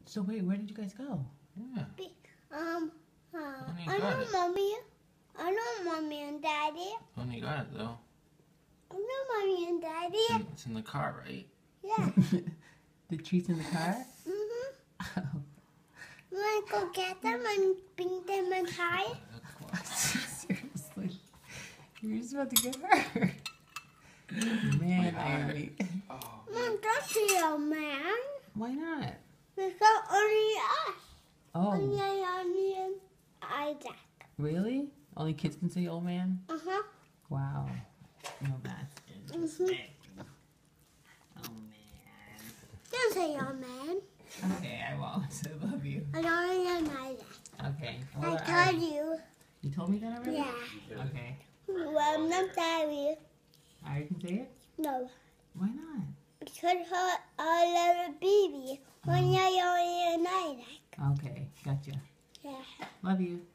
So wait, where did you guys go? Yeah. I know mommy. I know mommy and daddy. When you got it though. I know mommy and daddy. It's in the car, right? Yeah. The treats in the car? Mhm. Oh. You wanna go get them and bring them inside? Seriously. You're just about to get hurt. Man, Ivy. Mom, don't be a man. Why not? Because only us. Oh, Only Isaac. really? Only kids can say old man? Uh-huh. Wow. No, that's interesting. Oh, man. Don't say old man. Okay, I won't. I love you. I only am Isaac. Okay. I Well, told you. You told me that already? Yeah. Okay. Well, I'm not sorry. I already can say it? No. Why not? Because I love a baby when I only am Isaac. Okay, gotcha. Yeah. Love you.